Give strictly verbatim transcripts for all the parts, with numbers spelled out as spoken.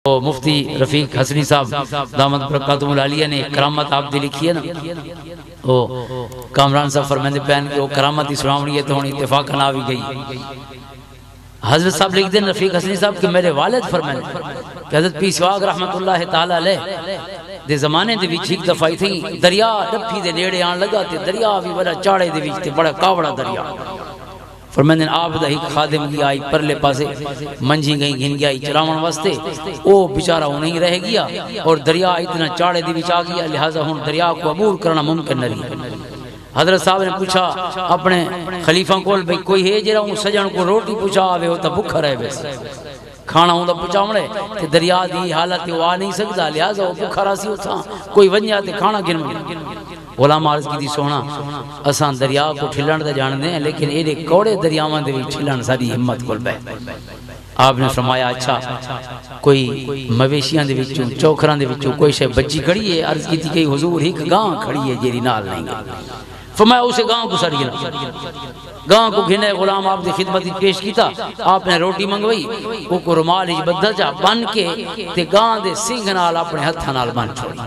مفتی رفیق حسنی صاحب دامت برکاتہم العالیہ نے کرامت آپ دی لکھی ہے نا، وہ کامران صاحب فرمائندے پہن کہ وہ کرامت اسلام ہے تو ہونی اتفاق نہ بھی گئی۔ حضرت صاحب لکھ دیں رفیق حسنی صاحب کہ میرے والد فرمائندے کہ حضرت پی سواگ رحمت اللہ تعالی علیہ دے زمانے دے وچ ایک دفعہ تھی دریا ڈپھی دے نیڑے آن لگا تے دریا بھی بڑا چاڑے دے وچ تے بڑا کاوڑا دریا۔ فرمائندے آپ دا ایک خادم گیا آئی پرلے پاسے منجھی گئی گھن گیا چراون واسطے، او بیچارہ وہ نہیں رہ گیا اور دریا اتنا چاڑے دی وچ آ گیا، لہذا ہن دریا کو عبور کرنا ممکن نہیں۔ حضرت صاحب نے پوچھا اپنے خلیفہ کول بھئی کوئی ہے جرا ہوں سجن کو روٹی پوچھا آوے ہوتا بکھا رہے بس کھانا ہوں دا پوچھا مڑے کہ دریا دی حالت وہ آ نہیں سکتا، لہذا وہ بکھا راسی ہوتا کوئی ونجا تے کھانا گن ملے۔ غلام عرض کی دی سونا اسان دریا کو ٹھلن دا جان دیں لیکن ایڈے کوڑے دریاواں دے وچ ٹھلن ساری ہمت کول بے۔ آپ نے فرمایا اچھا کوئی مویشیاں دے وچوں چوکھراں دے وچوں کوئی شے بچی کھڑی ہے؟ عرض کی تھی کہ حضور ایک گاں کھڑی ہے جیری نال نہیں گا۔ فرمایا اسے گاں کو سڑ گیا، گاں کو گھنے غلام آپ دی خدمت پیش کیتا، آپ نے روٹی منگوئی، وہ کو رمال ہی بدل جا بن کے تے گاں دے سنگھ نال اپنے ہتھاں نال بن چھوڑی،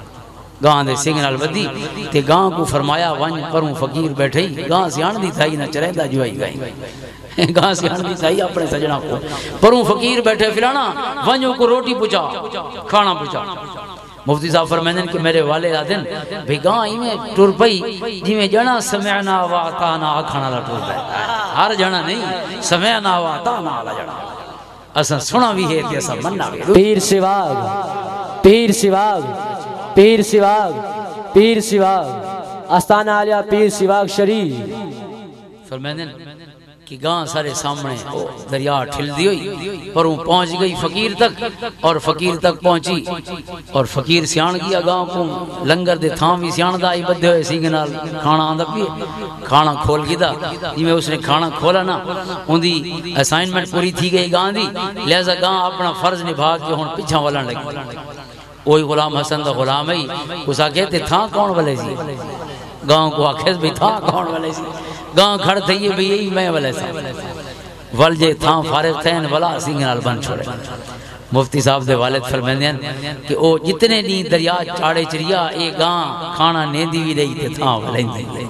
گاں دے سنگھ نال بدی تے گاں کو فرمایا ون پروں فقیر بیٹھے گاں سے آن دی تھائی نہ چرہدا جوائی گئی، گاں سے آن دی تھائی اپنے سجنا کو پروں فقیر بیٹھے فلانا ونجو کو روٹی پوچھا کھانا پوچھا۔ مفتی صاحب فرمائیں کہ میرے والے آدن بھی گاں ہی میں ٹور پئی جی میں جنا سمعنا واتانا آکھانا لا ٹور پئی، ہر جنا نہیں سمعنا واتانا لا جنا اساں سنا بھی ہے تے اساں مننا بھی۔ پیر سواگ پیر سواگ پیر سواگ پیر سواگ آستانہ عالیہ پیر سواگ شریف۔ فرمائیں کہ گاں سارے سامنے دریا ٹھل دی ہوئی پر وہ پہنچ گئی فقیر تک اور فقیر تک پہنچی اور فقیر سیان گیا گاں کو لنگر دے تھام بھی سیان دا آئی بدھے ہوئے سینگے نال کھانا آندہ پیے کھانا کھول کی دا جی میں اس نے کھانا کھولا نا ان دی اسائنمنٹ پوری تھی گئی گاں دی، لہذا گاں اپنا فرض نبھا کے ہون پچھا والا لگی۔ وہی غلام حسن دا غلام ہے اسا کہتے تھا کون والے سی گاؤں کو آخر بھی تھا کون والے سی گاؤں کھڑ تھئی بھی یہی میں والے سا والجے تھا فارغ تھین ولا سنگھ نال بن چھوڑے۔ مفتی صاحب دے والد فرمائندے ہیں کہ او جتنے نہیں دریا چاڑے چریا اے گاں کھانا نیندی بھی رہی تے تھا والے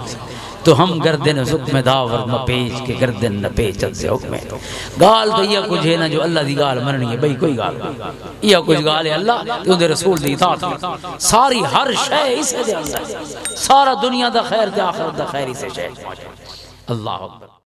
تو ہم گردن زکم داور مپیچ کے گردن نپیچت سے حکم ہے۔ گال تو یہ کچھ ہے نا جو اللہ دی گال مرنی ہے بھئی کوئی گال یہ کچھ گال ہے اللہ تو دے رسول دی اطاعت ساری ہر شے اسے دے اللہ سارا دنیا دا خیر دے آخرت دا خیر اسے شے۔ اللہ اکبر۔